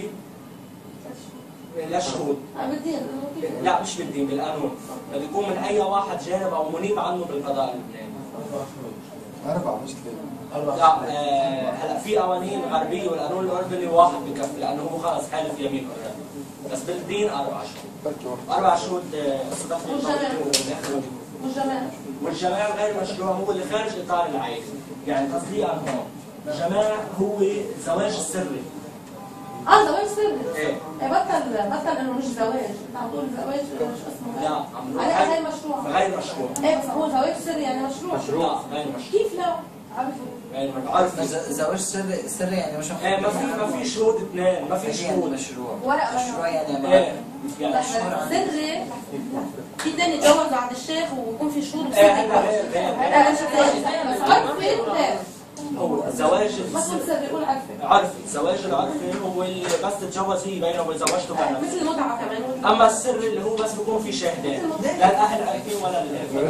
للشهود. لا مش بالدين بالقانون، بده يكون من اي واحد جانب او منيب عنه بالقضاء اللبناني. أربعة مش اثنين. لا آه هلا في قوانين غربية والقانون الأردني واحد بكفي لأنه هو خلص حالف يمين أردني. بس بالدين أربع شهود. أربع شهود صدقني. والجماع والجماع غير مشروع هو اللي خارج إطار العائلة. يعني تصديقا هون الجماع هو الزواج السري. اه زواج سري. ايه ايه بطل بطل انه مش زواج، انت عم تقول زواج مش اسمه. لا عم نقول عليه غير مشروع. غير مشروع. ايه بس هو زواج سري يعني مشروع. مشروع غير مشروع. كيف لا؟ عرفوا. غير مشروع. عرفوا. زواج سري سري يعني مش ايه ما في ما في شهود اثنين، ما في شهود. مشروع. ورق مشروع يعني ايه يعني سري في اثنين يتجوزوا عند الشيخ ويكون في شهود ايه هلا غير بس عرفي لا هو الزواج ما تقول سري قول عرفي. عرفي الزواج العرفي هو اللي بس تتجوز هي بينه وبين زوجته بنفسه. مثل المتعة كمان. اما السر اللي هو بس بيكون في شاهدين لا الاهل عارفين ولا الاهل.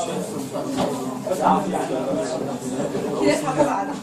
كيف حكى بعدها؟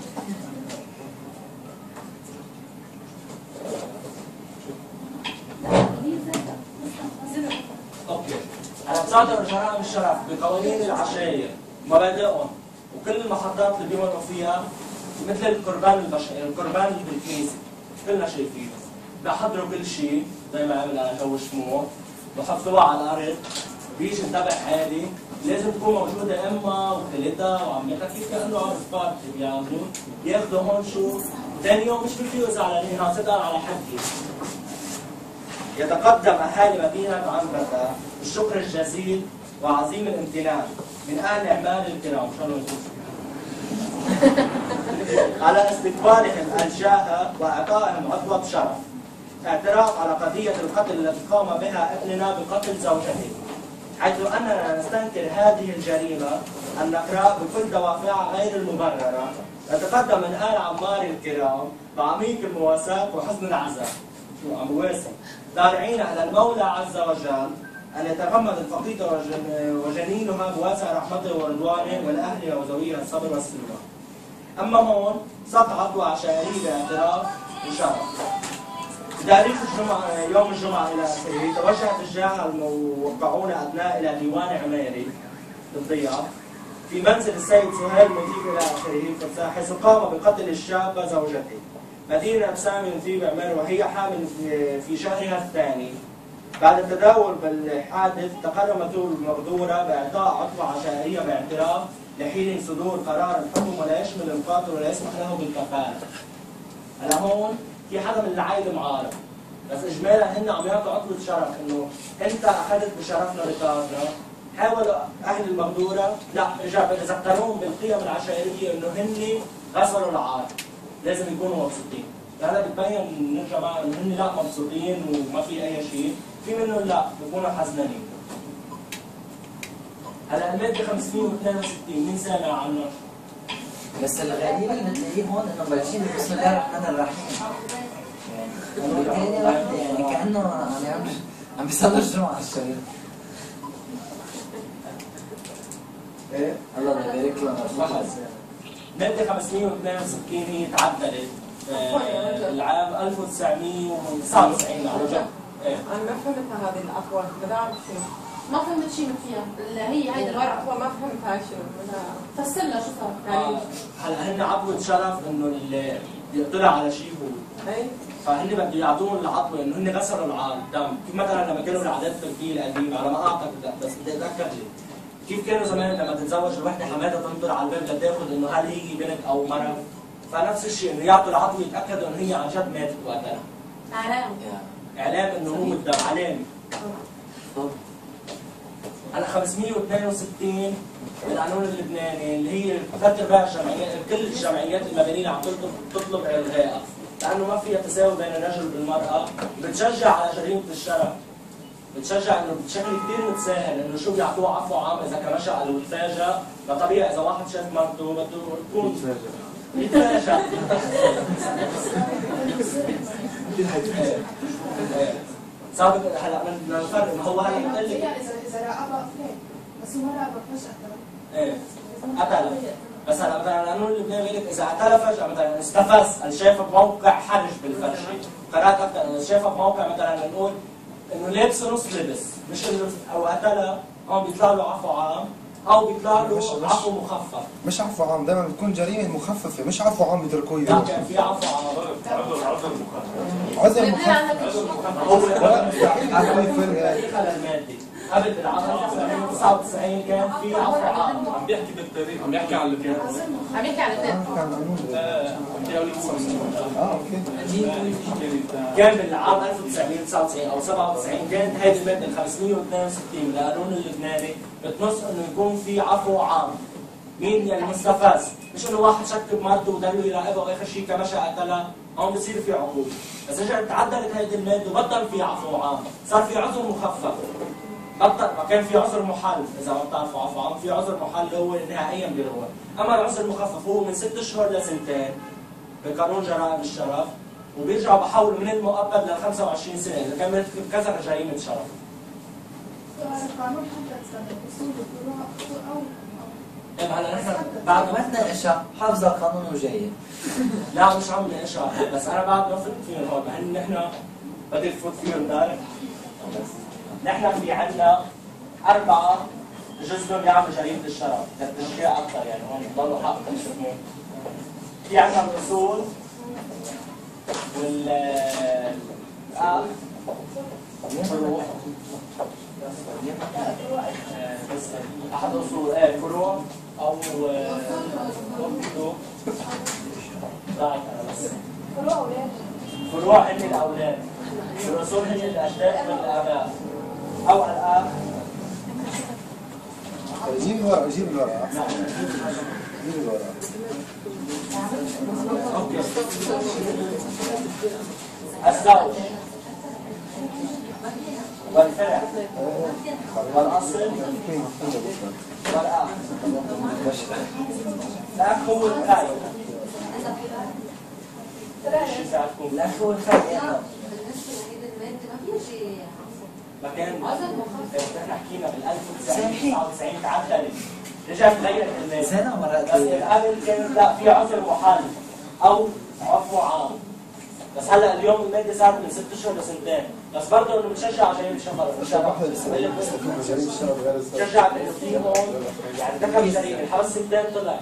اوكي هلا بتصادر جرائم الشرف بقوانين العشائر مبادئهم وكل المحطات اللي بيمروا فيها مثل القربان البشري، القربان بالكنيسه كلنا شايفينه، بحضروا كل شيء زي ما عمل انا جو شموع، بحطوها على الارض، بيجي التبع عادي، لازم تكون موجوده امها وخالتها وعمتها كيف كانه عرس بارتي بيعملوا، ياخذوا هون شو، ثاني يوم مش بيفيقوا زعلانين صدقا على حكي. يتقدم اهالي مدينه عنبرة بالشكر الجزيل وعظيم الامتنان من اهل اعمال الكرام، شلون على استقبالهم الجاهة واعطائهم عطوة شرف. اعتراف على قضية القتل التي قام بها ابننا بقتل زوجته، حيث اننا نستنكر هذه الجريمة النكراء بكل دوافعها غير المبررة. نتقدم من آل عمار الكرام بعميق المواساة وحزن العزاء، شو عم بواسى، دارعين على المولى عز وجل أن يتغمد الفقيدة وجنينها بواسع رحمته ورضوانه والأهل وزويها الصبر والسلوى. أما هون سقطت وعشائري باعتراف وشرف. بتاريخ الجمعة يوم الجمعة إلى آخره توجهت الجاهة الموقعون أبناء إلى ديوان عميري بالضياف في منزل السيد سهيل مطيب إلى آخره حيث قام بقتل الشابة زوجته مدينة سامي مطيب عمير وهي حامل في شهرها الثاني. بعد التداول بالحادث تقدمت المغدورة بإعطاء عطوة عشائرية باعتراف لحين صدور قرار الحكم ولا يشمل القاتل ولا يسمح له بالكفالة. هلا هون في حدا من العائلة معارض، بس إجمالا هن عم يعطوا عطوة شرف إنه أنت أخذت بشرفنا بطارنا. حاولوا أهل المغدورة لا إذا اقتنعوهم بالقيم العشائرية إنه هن غسلوا العار لازم يكونوا مبسوطين. هلا بتبين نرجع معهم إنه هن لا مبسوطين وما في أي شيء، في منهم لا بيكونوا حزنانين. هلا المادة خمسمية واثنين وستين مين سامع عنه؟ بس الغريب اللي بتلاقيه هون انه بلشين بسم الله الرحمن الرحيم. يعني تاني واحدة يعني كأنه يعني عم عم بيصلوا الجمعة الشريف. ايه؟ الله يبارك لنا. مادة خمسمية واثنين وستين هي تعدلت العام ألف وتسعمية وتسعة وتسعين على رجع. انا ما فهمتها هذه العفوة، بدي اعرف شنو. ما فهمت شيء فيها، اللي هي هيدي الورقة العفوة ما فهمتها شنو. فسر لها شو صار. يعني هلا هن عطوة شرف انه اللي يطلع على شيء هو. اي فهن بده يعطوهم العطوة انه هن غسلوا الدم، كيف مثلا لما كانوا العادات التركية القديمة على ما اعتقد بس بدي اتذكر لي. كيف كانوا زمان لما تتزوج الوحدة حماتها تنطر على الباب لتاخذ انه هل هي بنت او مرأة؟ فنفس الشيء انه يعطوا العطوة يتاكدوا انه هي عن جد ماتت وقتها. اعلام. اعلام انه هو الدم علامة. هلا خمسمية واثنين وستين بالقانون اللبناني اللي هي ثلاث ارباع الجمعيات كل الجمعيات المدنيه عم تطلب تطلب الغائها لانه ما فيها تساوي بين الرجل والمراه، بتشجع على جريمه الشرف. بتشجع انه بشكل كثير متساهل انه شو بيعطوه عفو عام اذا كان مشى وتفاجئ، فطبيعي اذا واحد شاف مرته بده تكون يتفاجئ. صابت هلا بدنا نفرق ما هو هلا بقول لك اذا اذا راقبها اوكي بس هو راقبها فجأة. ايه قتل بس هلا مثلا القانون اللبناني بيقول لك اذا قتل فجأة مثلا استفز اللي شافه بموقع حرج بالفرشه، قرات اكثر انه شافه بموقع مثلا نقول انه لابسه نص لبس مش انه او قتلها هون بيطلع له عفو عام او بيطلع له عفو مخفف. مش عفو عام، دائما بتكون جريمه مخففه مش عفو عام بيتركوه لا كان في عفو عام. عذر عذر مخفف. هو التاريخ المادي قبل بالعام ألف وتسعمية وتسعة وتسعين كان في عفو عام. عم بيحكي بالتاريخ، عم بيحكي عن اللبنان. عم يحكي عن اللبنان. اه اوكي. كان بالعام ألف وتسعمية وتسعة وتسعين او سبعة وتسعين كانت هذه الماده ال خمسمية واثنين وستين من القانون اللبناني بتنص انه يكون في عفو عام. مين يعني مستفز؟ مش انه واحد شك بمرته وضل يراقبها واخر شيء كمشى قتلها، هون بصير في عقوبه. بس رجعت تعدلت هذه الماده وبطل في عفو عام، صار في عذر مخفف. بطل ما كان في عذر محل، اذا ما بتعرفوا عفو عام في عذر محل هو نهائيا بيلغى، اما العذر المخفف هو من ست اشهر لسنتين بقانون جرائم الشرف، وبيرجعوا بحولوا من المؤبد ل خمسة وعشرين سنه اذا كان مرتكب كذا جريمه شرف. القانون حدد اصول الفروع او هلا نحن بعد ما تناقشها حافظه القانون وجايه. لا مش عم ناقشها بس انا بعد ما فت فيهم هون مع انه نحن بدي فوت فيهم دايركت. نحن في عندنا اربعه جزء بيعملوا جريمه الشرف للتشجيع اكثر يعني هون ضلوا حق تمسكون. في عندنا الاصول وال الآب والفروع. بس احد اصول ايه فروع او ضاعت انا بس فروع هن الاولاد، الاصول هن الاجداد والاباء او الاب. جيب الورقه جيب الورقه جيب الورقه. اوكي. الزوج والفرع والاصل والاخ. الاخ هو الثالث. الاخ هو الثالث. ما كان احنا حكينا بال ألف وتسعمية وتسعة وتسعين تعدلت رجعت غيرت الماده. سنه مرات بس قبل كان لا في عذر محل او عفو عام. بس هلا اليوم الماده صارت من ست اشهر لسنتين، بس برضه انه بتشجع على جريمه الشرف. بتشجع انه في هون يعني ارتكب جريمه الحبس سنتين طلع.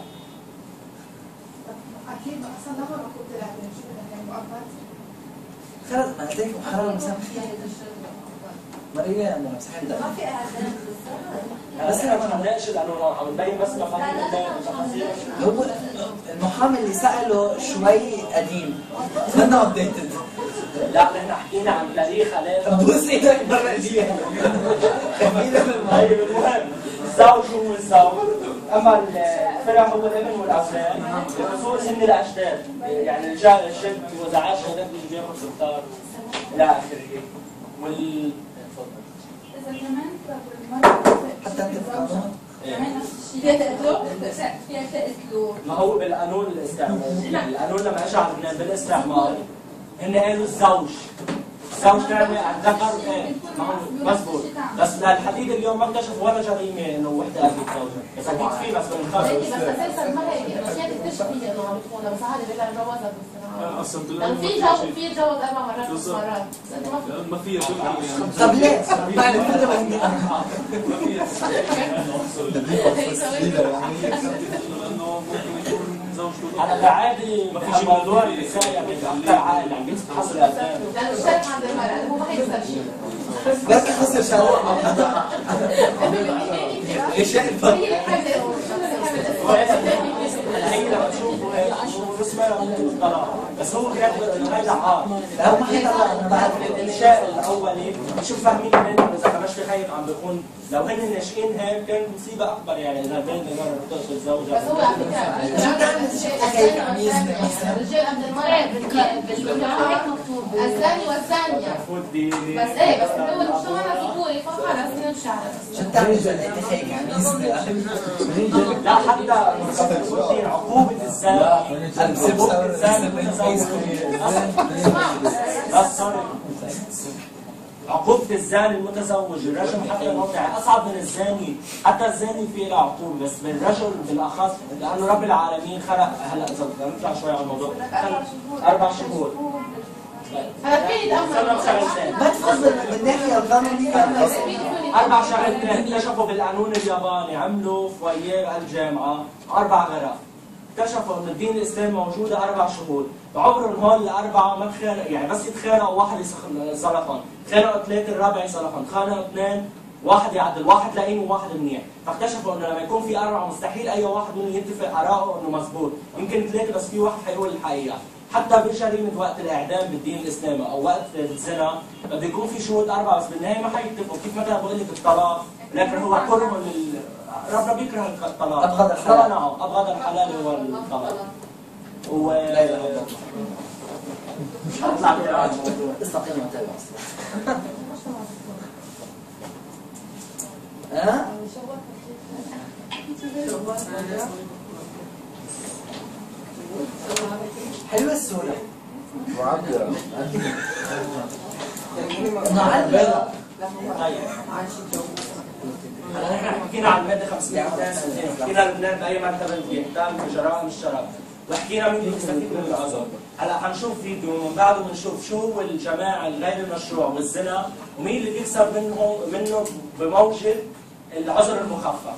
اكيد اصلا لما بكون طلع يعني مؤقت. خلص ما هديك محرر مسامحين. مريم انا مسامحين ما في اعدام بس احنا عم نناقش القانون عم نبين بس مفاهيم التفاصيل. هو المحامي اللي سأله شوي قديم منه ابديتد. لا نحن حكينا عن تاريخ علاقه. بوس ايدك برا ايديك. طيب المهم الزوج هو الزوج، اما الفرع هو الابن والاولاد، الاصول هن الاجداد، يعني الرجال الشاب واذا عاش هذاك اللي بياخذ ستار الى اخره. وال اذا كمان المرأة حتى انت بقانون فيها تقتلوا؟ فيها تقتلوا. ما هو بالقانون الاستعماري، القانون لما اجى على لبنان بالاستعمار هن قالوا الزوج الزوج نعمة الذكر ايه ما هو مزبوط، بس للحديد اليوم ما اكتشفوا ولا جريمة انه وحدة قتلت زوجها، بس اكيد في بس بنخبر. بس اساسا ما هي الاشياء تكتشف فيها انه عم تكون، بس هذا بيطلع جوازها بالسنة. اصلا لانه في جو في تجوز اربع مرات خمس مرات، بس انت ما في ما فيها شغل يعني. طب ليه؟ بعد كده عندي ما فيها لانه ممكن يكون زوجته على العادي ما فيش موضوع النساء اكثر عائله عم بتحصل قدام لانه الشرط عند المرأة هو ما حيخسر شيء. بس خسر شهوة ايش الفرق؟ هي لما تشوفوا هيك اسمها الطلاق، بس هو بيعتبر انه هيدا عار. لا ما حيطلع بعد الانشاء الاولي شوف فاهمين منه اذا كمان في خيط عم بيكون لو هن ناشئين هيك كانت مصيبه اكبر يعني اذا بين مره بتقتل زوجها. بس هو على فكره الرجال قبل المرأة بالجامعة الزاني والزانية. بس ايه بس هو المجتمع ذكوري فخلص نمشي على شو بتعمل جنة هيك عميز؟ لا حتى عقوبة الزاني عقوبة الزاني بس سوري عقوبة الزاني المتزوج الرجل حتى الوضع أصعب من الزاني، حتى الزاني فيه له عقوبة بس بالرجل بالأخص لأنه رب العالمين خلق هلا إذا بدنا نطلع شوي على الموضوع أربع شهور هلا فين الأمر؟ ما تفضل بالناحية القانونية أربع شغلتين اكتشفوا بالقانون الياباني عملوا فوييه الجامعة أربع غرف اكتشفوا انه الدين الاسلامي موجوده اربع شهور، بعمرهم هول الاربعه ما تخانقوا يعني بس يتخانقوا واحد يصلحهم، تخانقوا ثلاثه الرابع يصلحهم، تخانقوا اثنين واحد يعدل، واحد لئيم وواحد منيح، فاكتشفوا انه لما يكون في اربعه مستحيل اي واحد منهم يتفق اراءه انه مضبوط، يمكن ثلاثه بس في واحد حيقول الحقيقه، حتى بجريمه وقت الاعدام بالدين الاسلامي او وقت الزنا بده يكون في شهود اربعه بس بالنهايه ما حيتفقوا، كيف مثلا بقول لك الطلاق، لكن هو كره لل ربنا بيكره الطلاق. ابغض الحلال. نعم ابغض الحلال هو الطلاق. و مش هطلع كده على الموضوع. استقيم وتابع اصلا. ها؟ حلوة السورة. معبرة. معبرة. طيب. هلا نحن حكينا عن الماده خمسمية حكينا لبنان باي مرتبه بيهتم بجرائم الشرف، وحكينا مين بيستفيد من العذر، هلا حنشوف فيديو من بعده بنشوف شو هو الجماعه الغير المشروع والزنا ومين اللي بيكسب منهم منه بموجه العذر المخفف.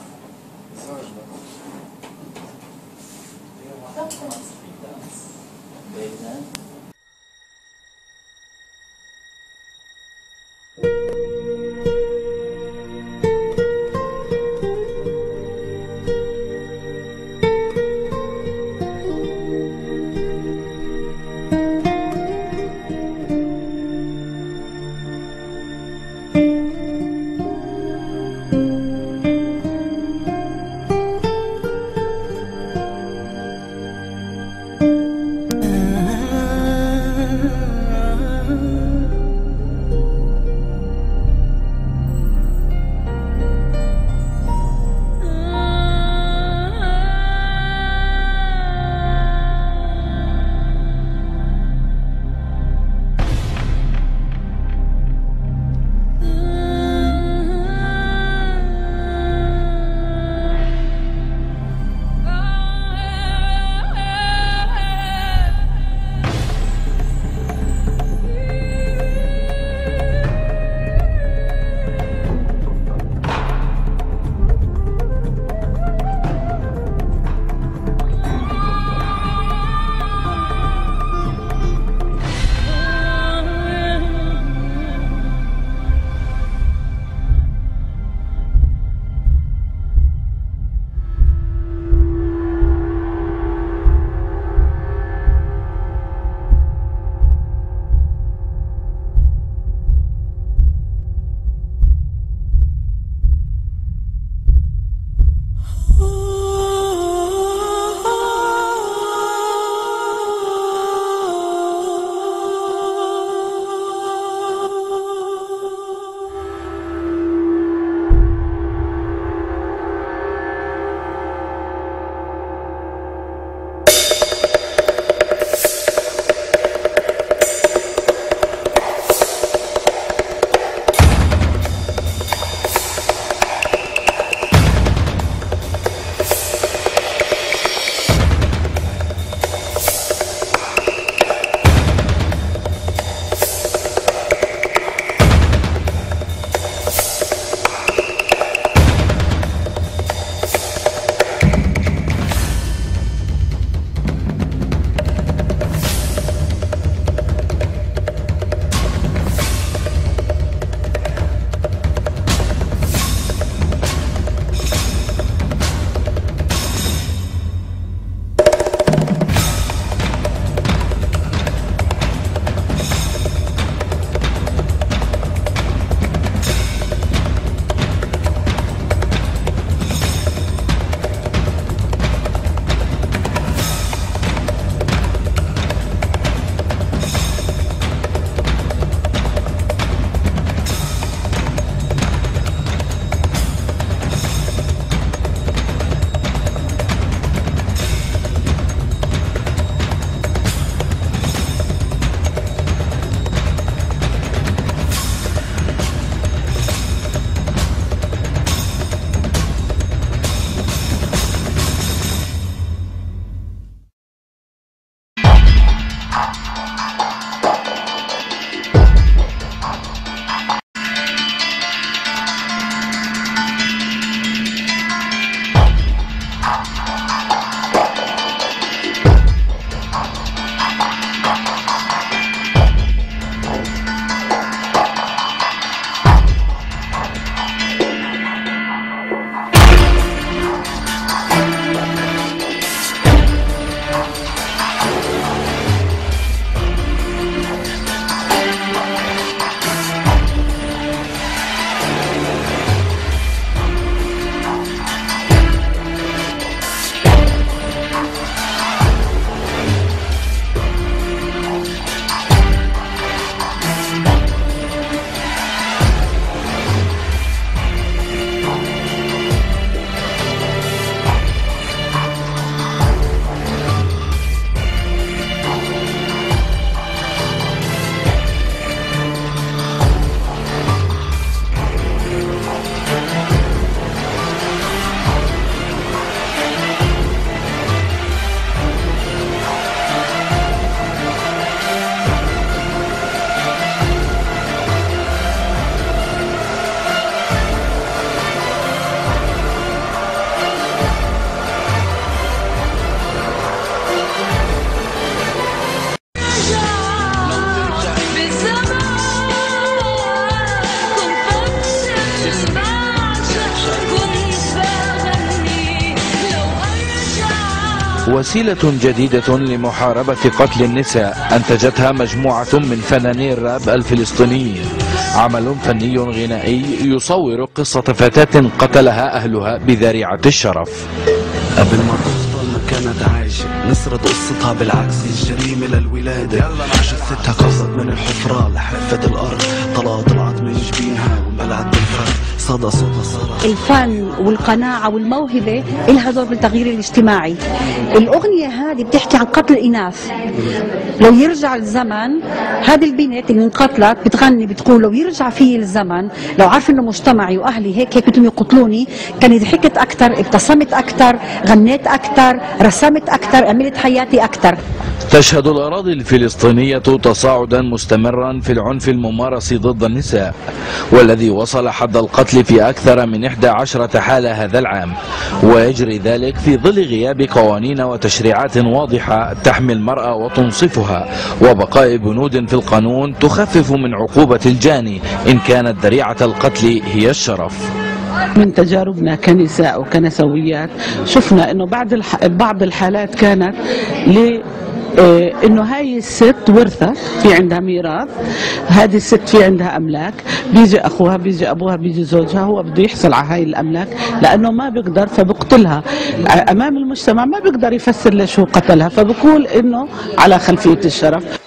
وسيلة جديدة لمحاربة قتل النساء أنتجتها مجموعة من فناني الراب الفلسطينيين، عمل فني غنائي يصور قصة فتاة قتلها أهلها بذريعة الشرف. قبل ما تفضل ما كانت عايشة نسرد قصتها بالعكس الجريمة للولادة، جثتها قفزت من الحفرة لحافة الأرض، طلعت طلعت من جبينها وانبلعت بالفرد، صدى صدى صدى. الفن والقناعة والموهبة لها دور بالتغيير الاجتماعي. الأغنية هذه بتحكي عن قتل الإناث. لو يرجع الزمن هذه البنت اللي انقتلت بتغني بتقول لو يرجع فيه الزمن لو عارف انه مجتمعي واهلي هيك هيك بدهم يقتلوني كانت ضحكت اكثر، ابتسمت اكثر، غنيت اكثر، رسمت اكثر، عملت حياتي اكثر. تشهد الأراضي الفلسطينية تصاعدا مستمرا في العنف الممارس ضد النساء، والذي وصل حد القتل في أكثر من إحدى عشرة حالة هذا العام، ويجري ذلك في ظل غياب قوانين وتشريعات واضحة تحمي المرأة وتنصفها، وبقاء بنود في القانون تخفف من عقوبة الجاني إن كانت ذريعة القتل هي الشرف. من تجاربنا كنساء وكنسويات شفنا انه بعد الح... بعض الحالات كانت ل إيه انه هاي الست ورثة في عندها ميراث، هذه الست في عندها املاك، بيجي اخوها بيجي ابوها بيجي زوجها هو بده يحصل على هاي الاملاك لانه ما بيقدر فبقتلها امام المجتمع، ما بيقدر يفسر ليش هو قتلها فبقول انه على خلفية الشرف.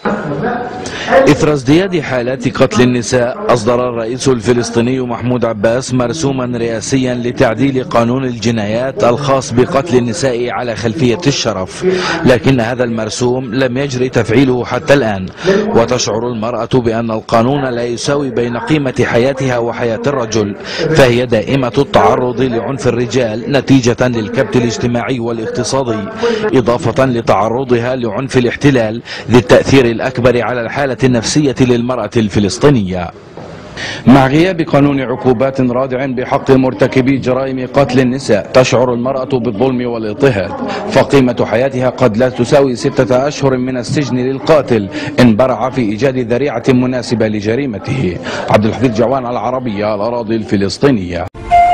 إثر ازدياد حالات قتل النساء أصدر الرئيس الفلسطيني محمود عباس مرسوما رئاسيا لتعديل قانون الجنايات الخاص بقتل النساء على خلفية الشرف، لكن هذا المرسوم لم يجري تفعيله حتى الآن، وتشعر المرأة بأن القانون لا يساوي بين قيمة حياتها وحياة الرجل، فهي دائمة التعرض لعنف الرجال نتيجة للكبت الاجتماعي والاقتصادي، إضافة لتعرضها لعنف الاحتلال ذي التأثير الأكبر على الحالة النفسية للمرأة الفلسطينية. مع غياب قانون عقوبات رادع بحق مرتكبي جرائم قتل النساء تشعر المرأة بالظلم والاضطهاد، فقيمة حياتها قد لا تساوي ستة أشهر من السجن للقاتل إن برع في إيجاد ذريعة مناسبة لجريمته. عبد الحفيظ جوان العربية، الأراضي الفلسطينية.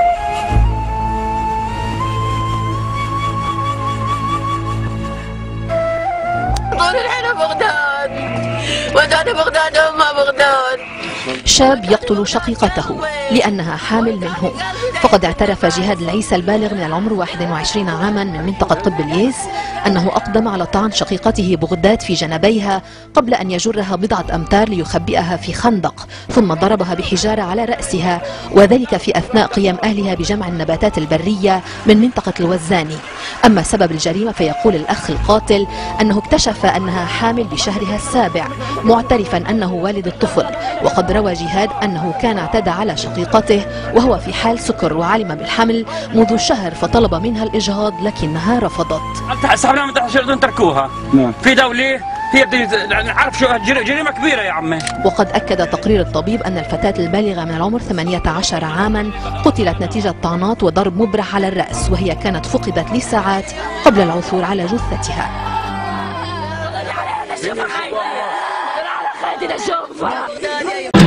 ودانا بغداد وما بغداد. شاب يقتل شقيقته لأنها حامل منه، فقد اعترف جهاد العيسى البالغ من العمر واحد وعشرين عاما من منطقة قبليس أنه أقدم على طعن شقيقته بغداد في جنبيها قبل أن يجرها بضعة أمتار ليخبئها في خندق، ثم ضربها بحجارة على رأسها، وذلك في أثناء قيام أهلها بجمع النباتات البرية من منطقة الوزاني. أما سبب الجريمة فيقول الأخ القاتل أنه اكتشف أنها حامل بشهرها السابع، معترفا أنه والد الطفل، وقد روى جهاد أنه كان اعتدى على شقيقته وهو في حال سكر وعلم بالحمل منذ شهر فطلب منها الإجهاض لكنها رفضت. سحبنا من تحت الأردن تركوها نعم. في دولة هي نعرف شو جريمة كبيرة يا عمي. وقد أكد تقرير الطبيب أن الفتاة البالغة من العمر ثمانية عشر عاما قتلت نتيجة طعنات وضرب مبرح على الرأس، وهي كانت فقدت لساعات قبل العثور على جثتها. شوف